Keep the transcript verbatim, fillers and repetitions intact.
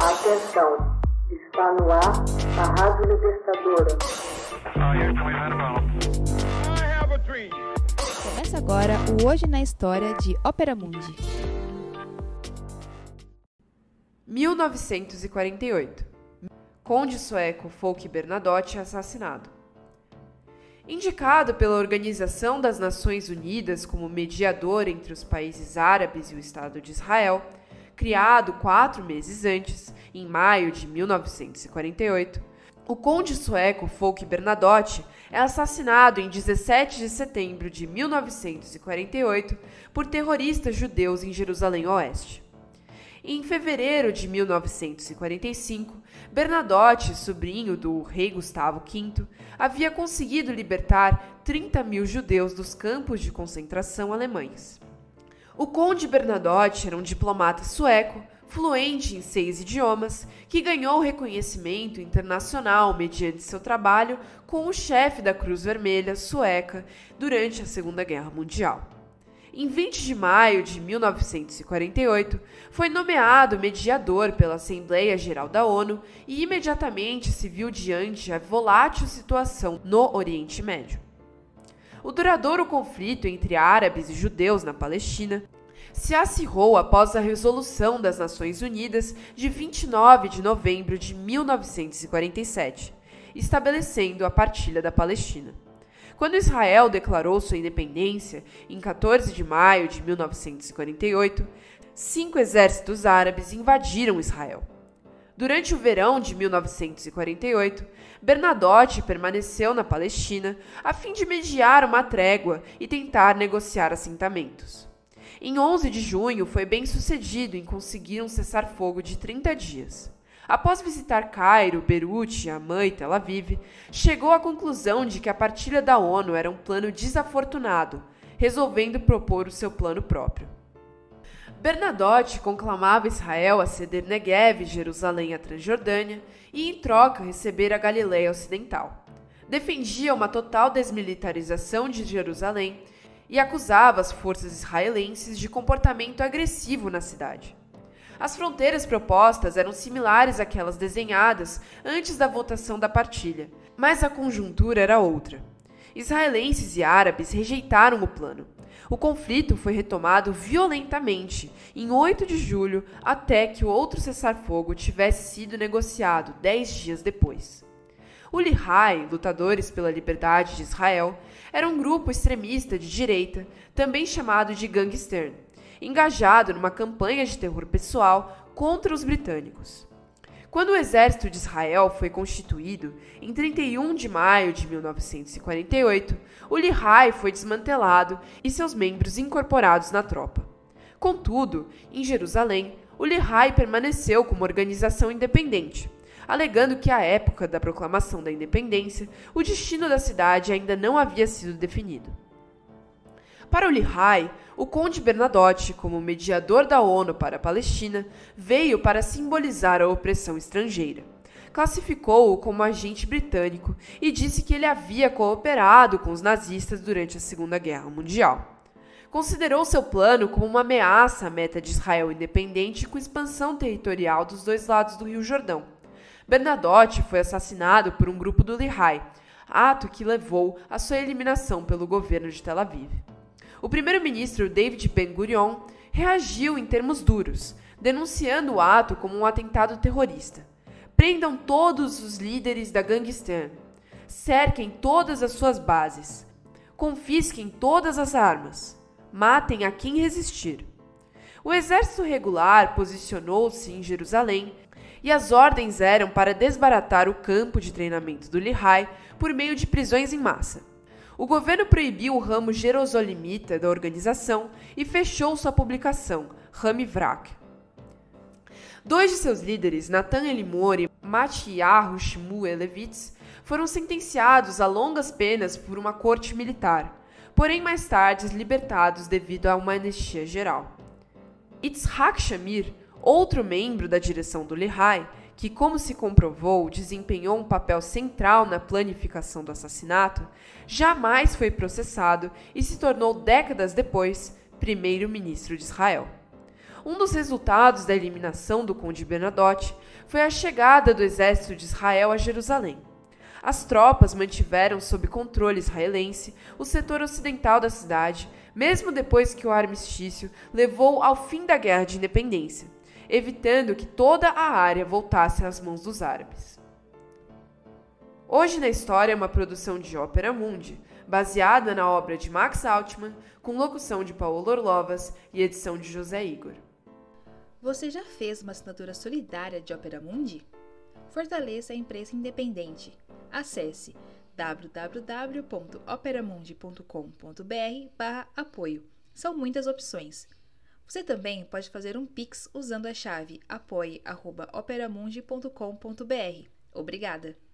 Atenção, está no ar a Rádio Libertadora. Começa agora o Hoje na História de Ópera Mundi. mil novecentos e quarenta e oito. Conde sueco Folke Bernadotte assassinado. Indicado pela Organização das Nações Unidas como mediador entre os países árabes e o Estado de Israel, criado quatro meses antes, em maio de mil novecentos e quarenta e oito, o conde sueco Folke Bernadotte é assassinado em dezessete de setembro de mil novecentos e quarenta e oito por terroristas judeus em Jerusalém Oeste. Em fevereiro de mil novecentos e quarenta e cinco, Bernadotte, sobrinho do rei Gustavo quinto, havia conseguido libertar trinta mil judeus dos campos de concentração alemães. O conde Bernadotte era um diplomata sueco, fluente em seis idiomas, que ganhou reconhecimento internacional mediante seu trabalho com o chefe da Cruz Vermelha sueca durante a Segunda Guerra Mundial. Em vinte de maio de mil novecentos e quarenta e oito, foi nomeado mediador pela Assembleia Geral da ONU e imediatamente se viu diante a volátil situação no Oriente Médio. O duradouro conflito entre árabes e judeus na Palestina se acirrou após a Resolução das Nações Unidas de vinte e nove de novembro de mil novecentos e quarenta e sete, estabelecendo a partilha da Palestina. Quando Israel declarou sua independência, em quatorze de maio de mil novecentos e quarenta e oito, cinco exércitos árabes invadiram Israel. Durante o verão de mil novecentos e quarenta e oito, Bernadotte permaneceu na Palestina a fim de mediar uma trégua e tentar negociar assentamentos. Em onze de junho, foi bem sucedido em conseguir um cessar-fogo de trinta dias. Após visitar Cairo, Beirute, Amã e Tel Aviv, chegou à conclusão de que a partilha da ONU era um plano desafortunado, resolvendo propor o seu plano próprio. Bernadotte conclamava Israel a ceder Negev e Jerusalém à Transjordânia e, em troca, receber a Galileia Ocidental. Defendia uma total desmilitarização de Jerusalém e acusava as forças israelenses de comportamento agressivo na cidade. As fronteiras propostas eram similares àquelas desenhadas antes da votação da partilha, mas a conjuntura era outra. Israelenses e árabes rejeitaram o plano. O conflito foi retomado violentamente em oito de julho até que o outro cessar-fogo tivesse sido negociado dez dias depois. O Lihai, Lutadores pela Liberdade de Israel, era um grupo extremista de direita, também chamado de gangster, engajado numa campanha de terror pessoal contra os britânicos. Quando o exército de Israel foi constituído, em trinta e um de maio de mil novecentos e quarenta e oito, o Lihai foi desmantelado e seus membros incorporados na tropa. Contudo, em Jerusalém, o Lihai permaneceu como organização independente, alegando que à época da proclamação da independência, o destino da cidade ainda não havia sido definido. Para o Lihai, o conde Bernadotte, como mediador da ONU para a Palestina, veio para simbolizar a opressão estrangeira. Classificou-o como agente britânico e disse que ele havia cooperado com os nazistas durante a Segunda Guerra Mundial. Considerou seu plano como uma ameaça à meta de Israel independente com expansão territorial dos dois lados do Rio Jordão. Bernadotte foi assassinado por um grupo do Lihai, ato que levou à sua eliminação pelo governo de Tel Aviv. O primeiro-ministro David Ben-Gurion reagiu em termos duros, denunciando o ato como um atentado terrorista. Prendam todos os líderes da gangster, cerquem todas as suas bases, confisquem todas as armas, matem a quem resistir. O exército regular posicionou-se em Jerusalém e as ordens eram para desbaratar o campo de treinamento do Lihai por meio de prisões em massa. O governo proibiu o ramo jerosolimita da organização e fechou sua publicação, Hamivrak. Dois de seus líderes, Natan Elimor e Matyahu Shmuelevitz, foram sentenciados a longas penas por uma corte militar, porém mais tarde libertados devido a uma anistia geral. Yitzhak Shamir, outro membro da direção do Lihai, que, como se comprovou, desempenhou um papel central na planificação do assassinato, jamais foi processado e se tornou, décadas depois, primeiro-ministro de Israel. Um dos resultados da eliminação do Conde Bernadotte foi a chegada do exército de Israel a Jerusalém. As tropas mantiveram sob controle israelense o setor ocidental da cidade, mesmo depois que o armistício levou ao fim da Guerra de Independência, evitando que toda a área voltasse às mãos dos árabes. Hoje na História é uma produção de Ópera Mundi, baseada na obra de Max Altman, com locução de Paulo Orlovas e edição de José Igor. Você já fez uma assinatura solidária de Ópera Mundi? Fortaleça a imprensa independente. Acesse w w w ponto operamundi ponto com ponto b r barra apoio. São muitas opções. Você também pode fazer um Pix usando a chave apoie arroba operamundi ponto com ponto b r. Obrigada!